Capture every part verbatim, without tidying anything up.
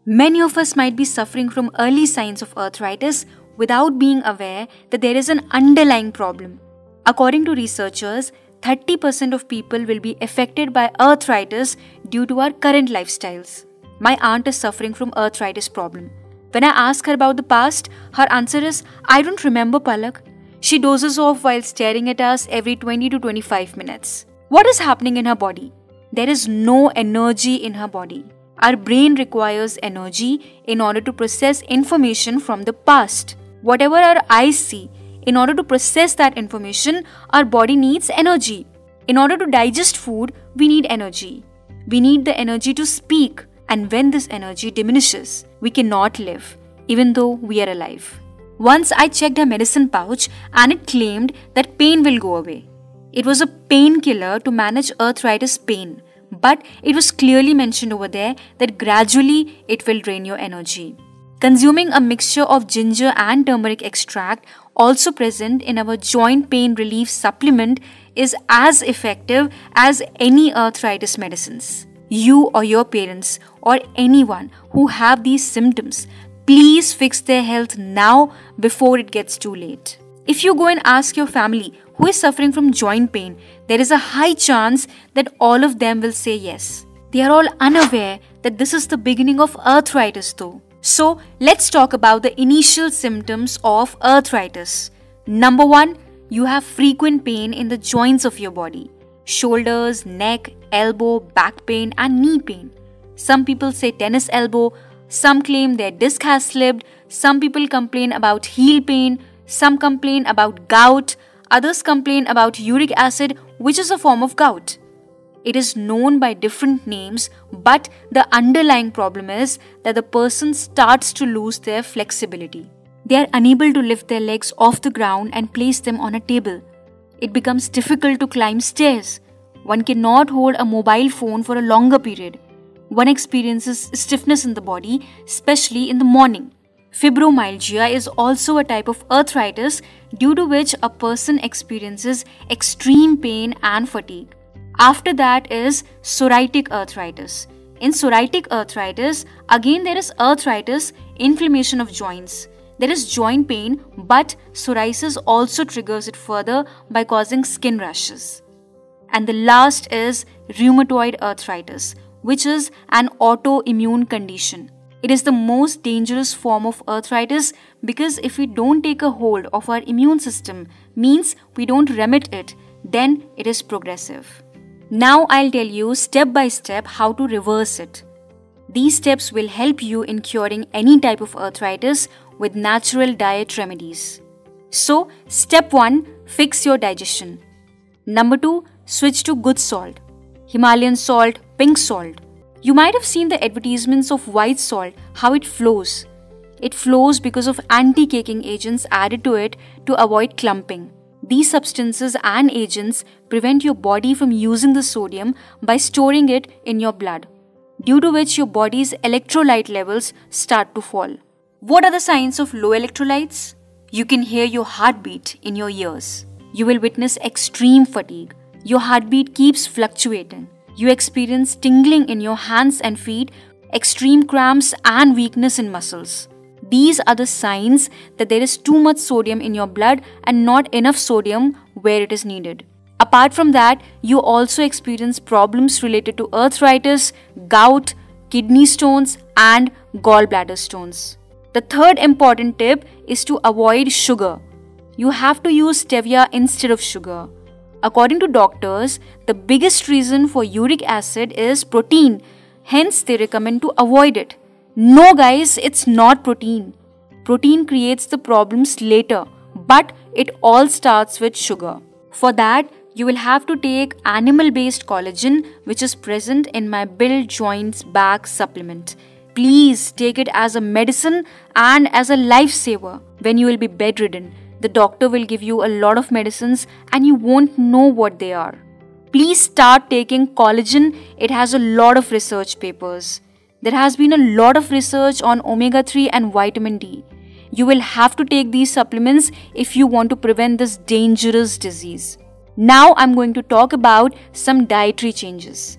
Many of us might be suffering from early signs of arthritis without being aware that there is an underlying problem. According to researchers, thirty percent of people will be affected by arthritis due to our current lifestyles. My aunt is suffering from arthritis problem. When I ask her about the past, her answer is, I don't remember, Palak. She dozes off while staring at us every twenty to twenty-five minutes. What is happening in her body? There is no energy in her body. Our brain requires energy in order to process information from the past. Whatever our eyes see, in order to process that information, our body needs energy. In order to digest food, we need energy. We need the energy to speak. And when this energy diminishes, we cannot live, even though we are alive. Once I checked her medicine pouch and it claimed that pain will go away. It was a painkiller to manage arthritis pain. But it was clearly mentioned over there that gradually it will drain your energy. Consuming a mixture of ginger and turmeric extract, also present in our joint pain relief supplement, is as effective as any arthritis medicines. You or your parents or anyone who have these symptoms, please fix their health now before it gets too late. If you go and ask your family who is suffering from joint pain, there is a high chance that all of them will say yes. They are all unaware that this is the beginning of arthritis though. So let's talk about the initial symptoms of arthritis. Number one, you have frequent pain in the joints of your body. Shoulders, neck, elbow, back pain and knee pain. Some people say tennis elbow, some claim their disc has slipped, some people complain about heel pain, some complain about gout, others complain about uric acid, which is a form of gout. It is known by different names, but the underlying problem is that the person starts to lose their flexibility. They are unable to lift their legs off the ground and place them on a table. It becomes difficult to climb stairs. One cannot hold a mobile phone for a longer period. One experiences stiffness in the body, especially in the morning. Fibromyalgia is also a type of arthritis due to which a person experiences extreme pain and fatigue. After that is psoriatic arthritis. In psoriatic arthritis, again there is arthritis, inflammation of joints. There is joint pain, but psoriasis also triggers it further by causing skin rashes. And the last is rheumatoid arthritis, which is an autoimmune condition. It is the most dangerous form of arthritis because if we don't take a hold of our immune system, means we don't remit it, then it is progressive. Now I'll tell you step by step how to reverse it. These steps will help you in curing any type of arthritis with natural diet remedies. So, step one, fix your digestion. Number two, switch to good salt. Himalayan salt, pink salt. You might have seen the advertisements of white salt, how it flows. It flows because of anti-caking agents added to it to avoid clumping. These substances and agents prevent your body from using the sodium by storing it in your blood, due to which your body's electrolyte levels start to fall. What are the signs of low electrolytes? You can hear your heartbeat in your ears. You will witness extreme fatigue. Your heartbeat keeps fluctuating. You experience tingling in your hands and feet, extreme cramps and weakness in muscles. These are the signs that there is too much sodium in your blood and not enough sodium where it is needed. Apart from that, you also experience problems related to arthritis, gout, kidney stones and gallbladder stones. The third important tip is to avoid sugar. You have to use stevia instead of sugar. According to doctors, the biggest reason for uric acid is protein. Hence, they recommend to avoid it. No guys, it's not protein. Protein creates the problems later, but it all starts with sugar. For that, you will have to take animal-based collagen, which is present in my Build Joints Back supplement. Please take it as a medicine and as a lifesaver when you will be bedridden. The doctor will give you a lot of medicines and you won't know what they are. Please start taking collagen. It has a lot of research papers. There has been a lot of research on omega three and vitamin D. You will have to take these supplements if you want to prevent this dangerous disease. Now I'm going to talk about some dietary changes.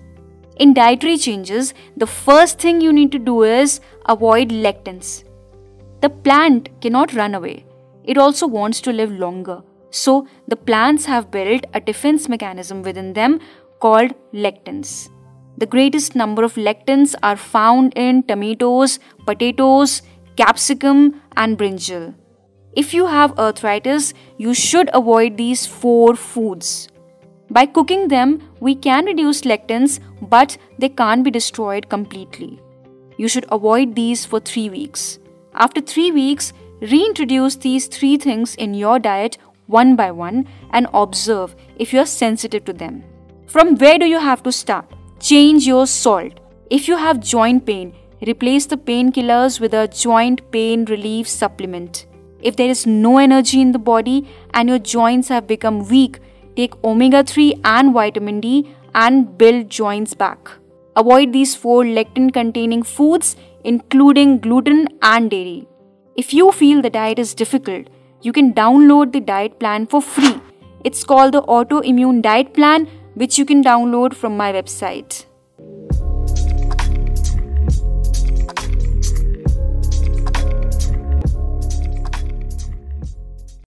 In dietary changes, the first thing you need to do is avoid lectins. The plant cannot run away. It also wants to live longer. So, the plants have built a defense mechanism within them called lectins. The greatest number of lectins are found in tomatoes, potatoes, capsicum, and brinjal. If you have arthritis, you should avoid these four foods. By cooking them, we can reduce lectins, but they can't be destroyed completely. You should avoid these for three weeks. After three weeks, reintroduce these three things in your diet one by one and observe if you are sensitive to them. From where do you have to start? Change your salt. If you have joint pain, replace the painkillers with a joint pain relief supplement. If there is no energy in the body and your joints have become weak, take omega three and vitamin D and build joints back. Avoid these four lectin-containing foods, including gluten and dairy. If you feel the diet is difficult, you can download the diet plan for free. It's called the Autoimmune Diet Plan, which you can download from my website.